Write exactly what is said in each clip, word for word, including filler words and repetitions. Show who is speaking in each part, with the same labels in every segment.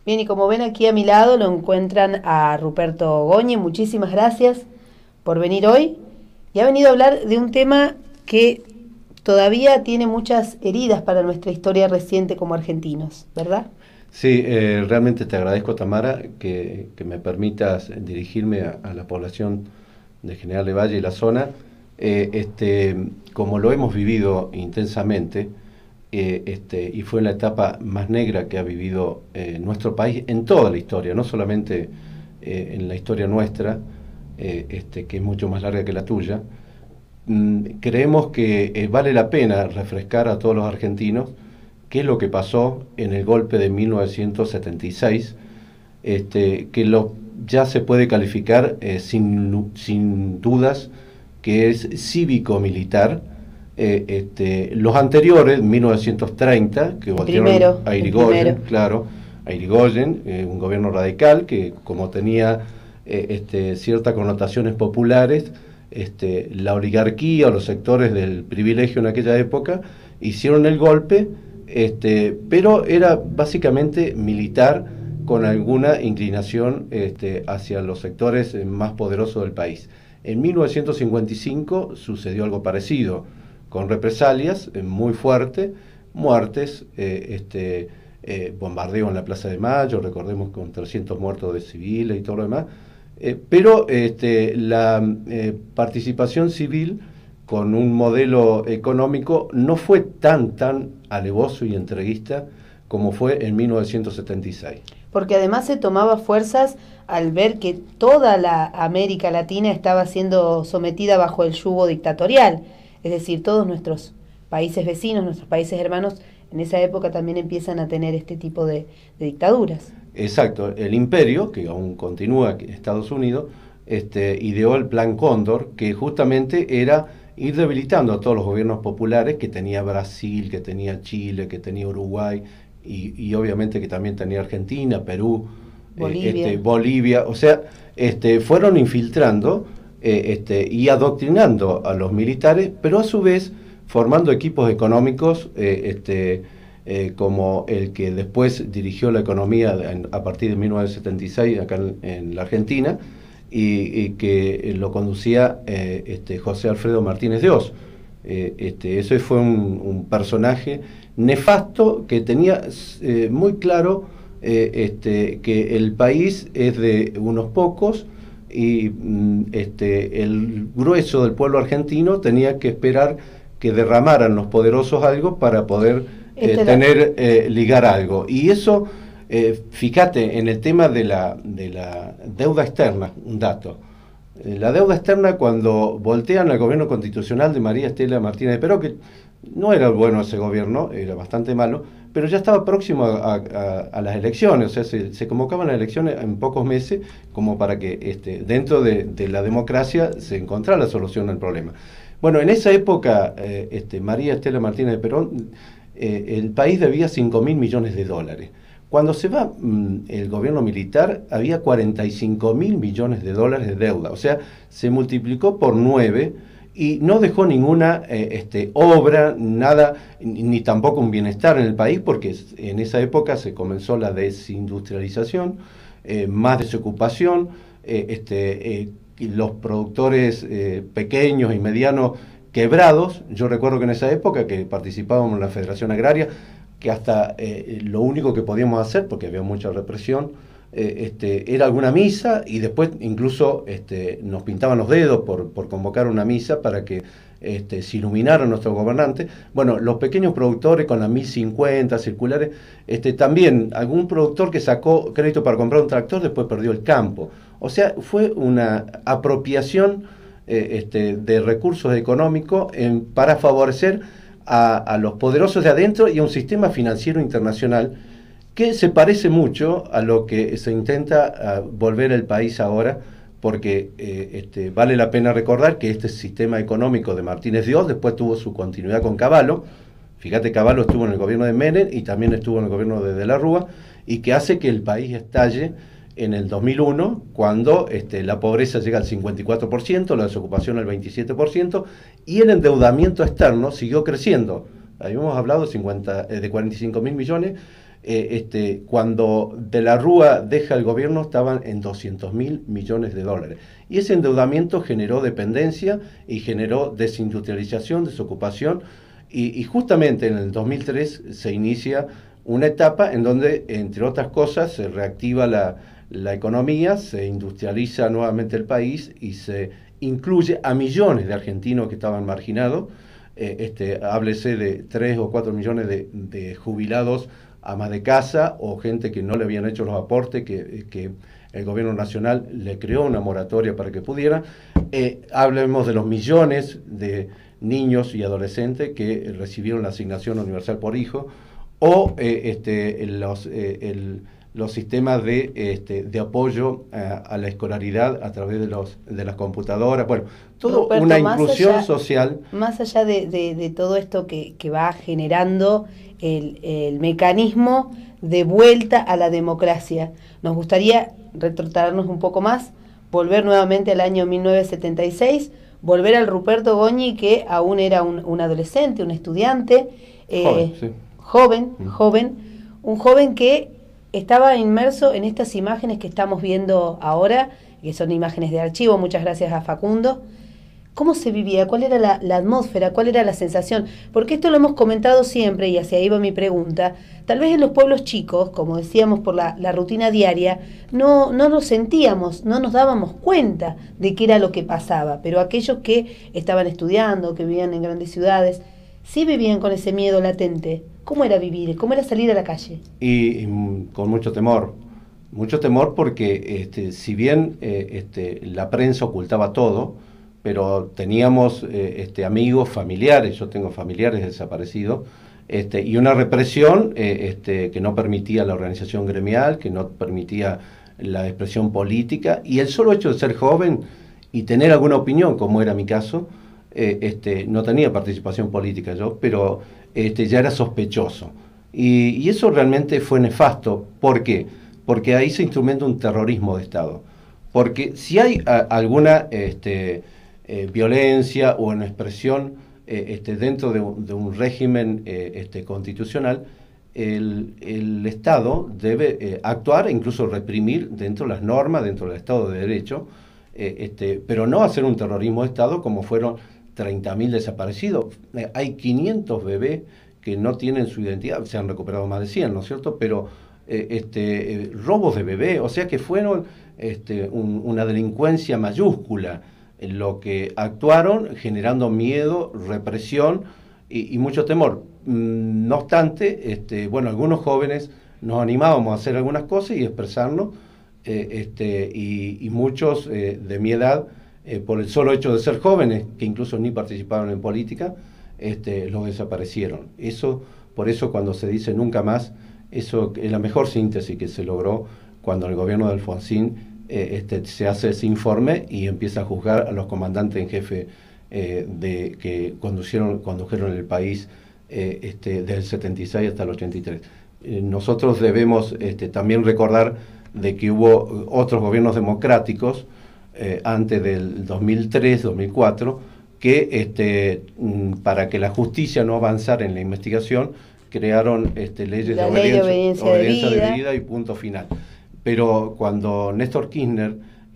Speaker 1: Bien, y como ven aquí a mi lado lo encuentran a Ruperto Goñi. Muchísimas gracias por venir hoy. Y ha venido a hablar de un tema que todavía tiene muchas heridas para nuestra historia reciente como argentinos, ¿verdad?
Speaker 2: Sí, eh, realmente te agradezco, Tamara, que, que me permitas dirigirme a, a la población de General de Valle y la zona. Eh, este, como lo hemos vivido intensamente, eh, este, y fue la etapa más negra que ha vivido eh, nuestro país en toda la historia, no solamente eh, en la historia nuestra, eh, este, que es mucho más larga que la tuya. Mm, creemos que eh, vale la pena refrescar a todos los argentinos qué es lo que pasó en el golpe de mil novecientos setenta y seis, este, que lo, ya se puede calificar eh, sin, sin dudas que es cívico-militar. Eh, este, los anteriores, mil novecientos treinta, que
Speaker 1: El
Speaker 2: voltearon
Speaker 1: primero,
Speaker 2: a
Speaker 1: el
Speaker 2: Irigoyen,
Speaker 1: primero.
Speaker 2: claro, a Irigoyen, eh, un gobierno radical que como tenía eh, este, ciertas connotaciones populares, este, la oligarquía o los sectores del privilegio en aquella época hicieron el golpe, este, pero era básicamente militar con alguna inclinación este, hacia los sectores más poderosos del país. En mil novecientos cincuenta y cinco sucedió algo parecido, con represalias eh, muy fuertes, muertes, eh, este, eh, bombardeo en la Plaza de Mayo, recordemos con trescientos muertos de civiles y todo lo demás, eh, pero este, la eh, participación civil con un modelo económico no fue tan, tan alevoso y entreguista como fue en mil novecientos setenta y seis.
Speaker 1: Porque además se tomaba fuerzas al ver que toda la América Latina estaba siendo sometida bajo el yugo dictatorial. Es decir, todos nuestros países vecinos, nuestros países hermanos, en esa época también empiezan a tener este tipo de, de dictaduras.
Speaker 2: Exacto, el imperio, que aún continúa en Estados Unidos, este, ideó el Plan Cóndor, que justamente era ir debilitando a todos los gobiernos populares que tenía Brasil, que tenía Chile, que tenía Uruguay, y, y obviamente que también tenía Argentina, Perú,
Speaker 1: Bolivia.
Speaker 2: eh, este, Bolivia, o sea, este, fueron infiltrando eh, este, y adoctrinando a los militares, pero a su vez formando equipos económicos eh, este, eh, como el que después dirigió la economía en, a partir de mil novecientos setenta y seis acá en, en la Argentina, y, y que lo conducía eh, este, José Alfredo Martínez de Oz. Eh, este, ese fue un, un personaje nefasto que tenía eh, muy claro eh, este, que el país es de unos pocos y mm, este, el grueso del pueblo argentino tenía que esperar que derramaran los poderosos algo para poder eh,
Speaker 1: Este
Speaker 2: tener, eh, ligar algo. Y eso, eh, fíjate, en el tema de la, de la deuda externa, un dato. Eh, la deuda externa, cuando voltean al gobierno constitucional de María Estela Martínez de Perón, que no era bueno ese gobierno, era bastante malo, pero ya estaba próximo a, a, a las elecciones, o sea, se, se convocaban las elecciones en pocos meses como para que este, dentro de, de la democracia se encontrara la solución al problema. Bueno, en esa época, eh, este, María Estela Martínez de Perón, eh, el país debía cinco mil millones de dólares. Cuando se va mmm, el gobierno militar, había cuarenta y cinco mil millones de dólares de deuda, o sea, se multiplicó por nueve y no dejó ninguna eh, este, obra, nada, ni, ni tampoco un bienestar en el país, porque en esa época se comenzó la desindustrialización, eh, más desocupación, eh, este, eh, los productores eh, pequeños y medianos quebrados. Yo recuerdo que en esa época que participábamos en la Federación Agraria, que hasta eh, lo único que podíamos hacer, porque había mucha represión, eh, este, era alguna misa, y después incluso este, nos pintaban los dedos por, por convocar una misa para que este, se iluminaran nuestros gobernantes. Bueno, los pequeños productores con las mil cincuenta circulares, este, también algún productor que sacó crédito para comprar un tractor después perdió el campo. O sea, fue una apropiación eh, este, de recursos económicos en, para favorecer a, a los poderosos de adentro y a un sistema financiero internacional que se parece mucho a lo que se intenta uh, volver el país ahora, porque eh, este, vale la pena recordar que este sistema económico de Martínez de Oz después tuvo su continuidad con Cavallo. Fíjate, Cavallo estuvo en el gobierno de Menem y también estuvo en el gobierno de De la Rúa, y que hace que el país estalle en el dos mil uno, cuando este, la pobreza llega al cincuenta y cuatro por ciento, la desocupación al veintisiete por ciento, y el endeudamiento externo siguió creciendo. Habíamos hablado de, cincuenta, eh, de cuarenta y cinco mil millones, eh, este, cuando De la Rúa deja el gobierno estaban en doscientos mil millones de dólares. Y ese endeudamiento generó dependencia y generó desindustrialización, desocupación, y, y justamente en el dos mil tres se inicia una etapa en donde, entre otras cosas, se reactiva la, la economía, se industrializa nuevamente el país y se incluye a millones de argentinos que estaban marginados. Eh, este, háblese de tres o cuatro millones de, de jubilados amas de casa o gente que no le habían hecho los aportes, que, que el gobierno nacional le creó una moratoria para que pudiera. Eh, hablemos de los millones de niños y adolescentes que recibieron la asignación universal por hijo, o eh, este, los, eh, el, los sistemas de, este, de apoyo a, a la escolaridad a través de, los, de las computadoras, bueno, toda
Speaker 1: Ruperto,
Speaker 2: una
Speaker 1: más
Speaker 2: inclusión
Speaker 1: allá,
Speaker 2: social.
Speaker 1: Más allá de, de, de todo esto que, que va generando el, el mecanismo de vuelta a la democracia, nos gustaría retrotraernos un poco más, volver nuevamente al año mil novecientos setenta y seis, volver al Ruperto Goñi, que aún era un, un adolescente, un estudiante, eh,
Speaker 2: Joven, sí.
Speaker 1: joven,
Speaker 2: Mm.
Speaker 1: joven, un joven que estaba inmerso en estas imágenes que estamos viendo ahora, que son imágenes de archivo, muchas gracias a Facundo. ¿Cómo se vivía? ¿Cuál era la, la atmósfera? ¿Cuál era la sensación? Porque esto lo hemos comentado siempre, y hacia ahí va mi pregunta. Tal vez en los pueblos chicos, como decíamos por la, la rutina diaria, no, no nos sentíamos, no nos dábamos cuenta de qué era lo que pasaba, pero aquellos que estaban estudiando, que vivían en grandes ciudades, sí vivían con ese miedo latente. ¿Cómo era vivir? ¿Cómo era salir a la calle?
Speaker 2: Y, y con mucho temor, mucho temor porque este, si bien eh, este, la prensa ocultaba todo, pero teníamos eh, este, amigos, familiares, yo tengo familiares desaparecidos, este, y una represión eh, este, que no permitía la organización gremial, que no permitía la expresión política, y el solo hecho de ser joven y tener alguna opinión, como era mi caso, eh, este, no tenía participación política yo, pero este, ya era sospechoso. Y, y eso realmente fue nefasto. ¿Por qué? Porque ahí se instrumenta un terrorismo de Estado. Porque si hay a, alguna este, eh, violencia o una expresión eh, este, dentro de un, de un régimen eh, este, constitucional, el, el Estado debe eh, actuar e incluso reprimir dentro de las normas, dentro del Estado de Derecho, eh, este, pero no hacer un terrorismo de Estado como fueron treinta mil desaparecidos. Eh, hay quinientos bebés que no tienen su identidad, se han recuperado más de cien, ¿no es cierto? Pero eh, este, eh, robos de bebés, o sea que fueron este, un, una delincuencia mayúscula en lo que actuaron, generando miedo, represión y, y mucho temor. Mm, no obstante, este, bueno, algunos jóvenes nos animábamos a hacer algunas cosas y expresarnos, eh, este, y, y muchos eh, de mi edad, Eh, por el solo hecho de ser jóvenes, que incluso ni participaron en política, este, los desaparecieron. Eso, por eso cuando se dice nunca más, eso es la mejor síntesis que se logró cuando el gobierno de Alfonsín eh, este, se hace ese informe y empieza a juzgar a los comandantes en jefe eh, de, que conducieron, condujeron el país eh, este, desde el setenta y seis hasta el ochenta y tres. Eh, nosotros debemos este, también recordar de que hubo otros gobiernos democráticos Eh, antes del dos mil tres, dos mil cuatro, que este, m, para que la justicia no avanzara en la investigación, crearon este, leyes
Speaker 1: la
Speaker 2: de
Speaker 1: ley
Speaker 2: obediencia,
Speaker 1: de obediencia,
Speaker 2: obediencia
Speaker 1: de, vida.
Speaker 2: de vida y punto final. Pero cuando Néstor Kirchner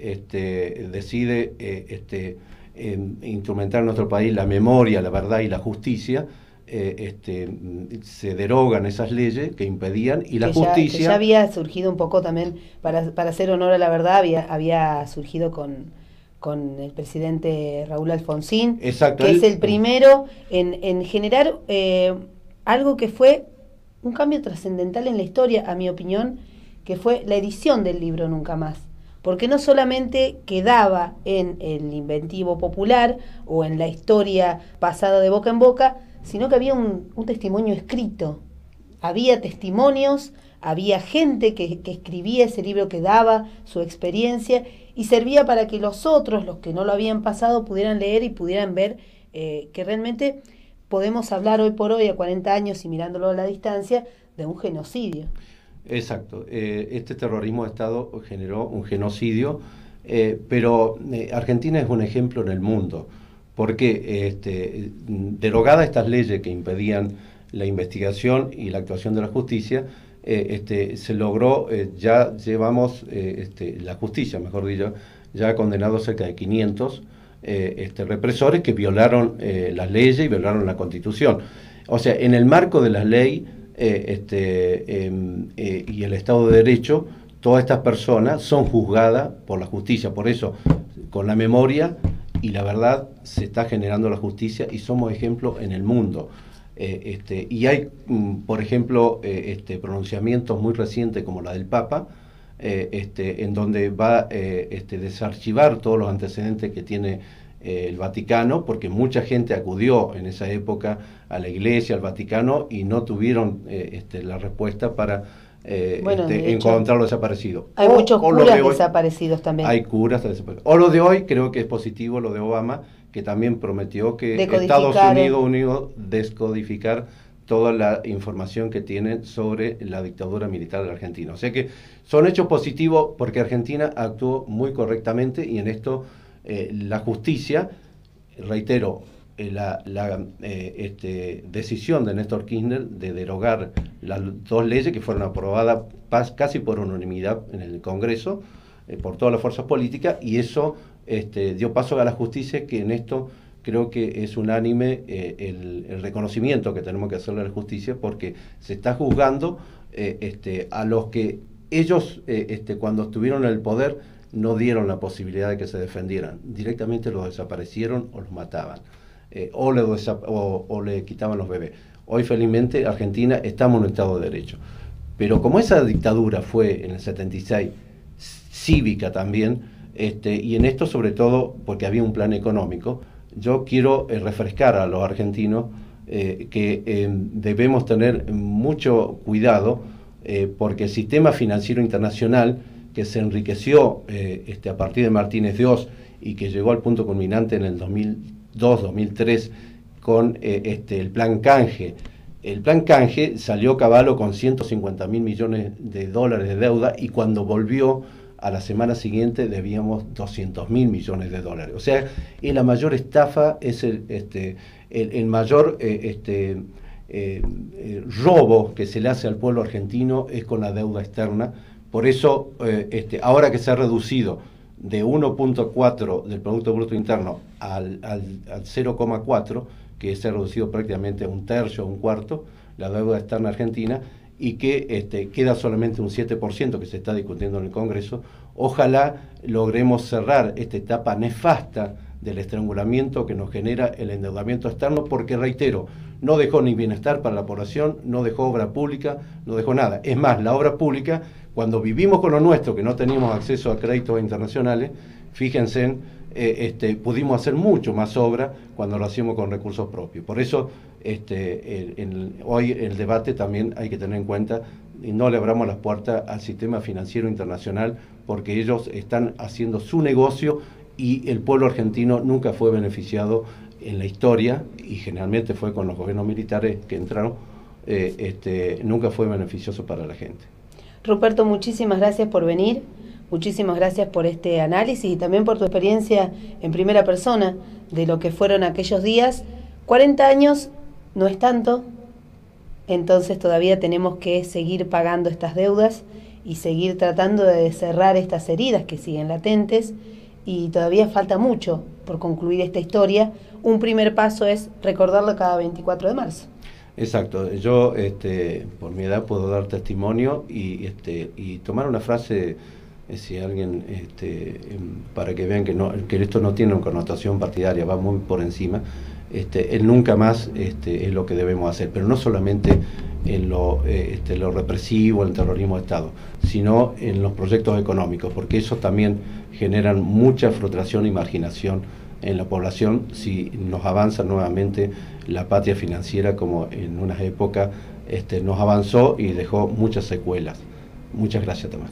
Speaker 2: este, decide eh, este, eh, instrumentar en nuestro país la memoria, la verdad y la justicia, eh, este, se derogan esas leyes que impedían y la
Speaker 1: que ya,
Speaker 2: justicia...
Speaker 1: que ya había surgido un poco también, para, para hacer honor a la verdad, había, había surgido con, con el presidente Raúl Alfonsín,
Speaker 2: Exacto,
Speaker 1: que
Speaker 2: él,
Speaker 1: es el primero en, en generar eh, algo que fue un cambio trascendental en la historia, a mi opinión, que fue la edición del libro Nunca Más. Porque no solamente quedaba en el inventivo popular o en la historia pasada de boca en boca, sino que había un, un testimonio escrito. Había testimonios, había gente que, que escribía ese libro, que daba su experiencia y servía para que los otros, los que no lo habían pasado, pudieran leer y pudieran ver eh, que realmente podemos hablar hoy por hoy, a cuarenta años y mirándolo a la distancia, de un genocidio.
Speaker 2: Exacto, eh, este terrorismo de Estado generó un genocidio, eh, pero eh, Argentina es un ejemplo en el mundo, porque este, derogadas estas leyes que impedían la investigación y la actuación de la justicia, eh, este, se logró, eh, ya llevamos, eh, este, la justicia, mejor dicho, ya ha condenado cerca de quinientos eh, este, represores que violaron eh, las leyes y violaron la Constitución. O sea, en el marco de la ley eh, este, eh, eh, y el Estado de Derecho, todas estas personas son juzgadas por la justicia. Por eso, con la memoria y la verdad, se está generando la justicia y somos ejemplo en el mundo. Eh, este, y hay, mm, por ejemplo, eh, este, pronunciamientos muy recientes como la del Papa, eh, este, en donde va eh, este, desarchivar todos los antecedentes que tiene eh, el Vaticano, porque mucha gente acudió en esa época a la Iglesia, al Vaticano, y no tuvieron eh, este, la respuesta para eh,
Speaker 1: bueno,
Speaker 2: este,
Speaker 1: de hecho,
Speaker 2: encontrarlo desaparecido.
Speaker 1: Hay
Speaker 2: o,
Speaker 1: muchos
Speaker 2: o
Speaker 1: curas
Speaker 2: de hoy,
Speaker 1: desaparecidos también.
Speaker 2: Hay curas desaparecidos. O lo de hoy, creo que es positivo lo de Obama, que también prometió que Estados Unidos, Unidos descodificar toda la información que tienen sobre la dictadura militar de la Argentina. O sea que son hechos positivos porque Argentina actuó muy correctamente y en esto eh, la justicia, reitero, eh, la, la eh, este, decisión de Néstor Kirchner de derogar las dos leyes que fueron aprobadas casi por unanimidad en el Congreso, eh, por todas las fuerzas políticas, y eso este, dio paso a la justicia, que en esto creo que es unánime eh, el, el reconocimiento que tenemos que hacerle a la justicia, porque se está juzgando eh, este, a los que ellos, eh, este, cuando estuvieron en el poder, no dieron la posibilidad de que se defendieran. Directamente los desaparecieron o los mataban, eh, o, le o, o le quitaban los bebés. Hoy, felizmente, Argentina estamos en un Estado de Derecho. Pero como esa dictadura fue en el setenta y seis cívica también, este, y en esto sobre todo porque había un plan económico, yo quiero eh, refrescar a los argentinos eh, que eh, debemos tener mucho cuidado eh, porque el sistema financiero internacional, que se enriqueció eh, este, a partir de Martínez de Oz y que llegó al punto culminante en el dos mil dos dos mil tres con eh, este, el plan canje. El plan canje salió caballo con ciento cincuenta mil millones de dólares de deuda y cuando volvió a la semana siguiente debíamos doscientos mil millones de dólares. O sea, es la mayor estafa, es el, este, el, el mayor eh, este, eh, eh, robo que se le hace al pueblo argentino es con la deuda externa. Por eso, eh, este, ahora que se ha reducido de uno punto cuatro del Producto Bruto Interno al, al, al cero coma cuatro, que se ha reducido prácticamente a un tercio, un cuarto, la deuda externa argentina, y que este, queda solamente un siete por ciento que se está discutiendo en el Congreso. Ojalá logremos cerrar esta etapa nefasta del estrangulamiento que nos genera el endeudamiento externo, porque, reitero, no dejó ni bienestar para la población, no dejó obra pública, no dejó nada. Es más, la obra pública, cuando vivimos con lo nuestro, que no teníamos acceso a créditos internacionales, fíjense, eh, este, pudimos hacer mucho más obra cuando lo hacíamos con recursos propios. Por eso, este, el, el, hoy el debate también hay que tener en cuenta y no le abramos las puertas al sistema financiero internacional, porque ellos están haciendo su negocio y el pueblo argentino nunca fue beneficiado en la historia, y generalmente fue con los gobiernos militares que entraron, eh, este, nunca fue beneficioso para la gente.
Speaker 1: Ruperto, muchísimas gracias por venir, muchísimas gracias por este análisis y también por tu experiencia en primera persona de lo que fueron aquellos días. cuarenta años no es tanto, entonces todavía tenemos que seguir pagando estas deudas y seguir tratando de cerrar estas heridas que siguen latentes, y todavía falta mucho por concluir esta historia. Un primer paso es recordarlo cada veinticuatro de marzo.
Speaker 2: Exacto, yo este, por mi edad puedo dar testimonio y, este, y tomar una frase, eh, si alguien, este, para que vean que, no, que esto no tiene una connotación partidaria, va muy por encima. Este, el nunca más este, es lo que debemos hacer, pero no solamente en lo, eh, este, lo represivo, el terrorismo de Estado, sino en los proyectos económicos, porque eso también generan mucha frustración y marginación en la población si nos avanza nuevamente la patria financiera como en unas épocas este, nos avanzó y dejó muchas secuelas. Muchas gracias, Tomás.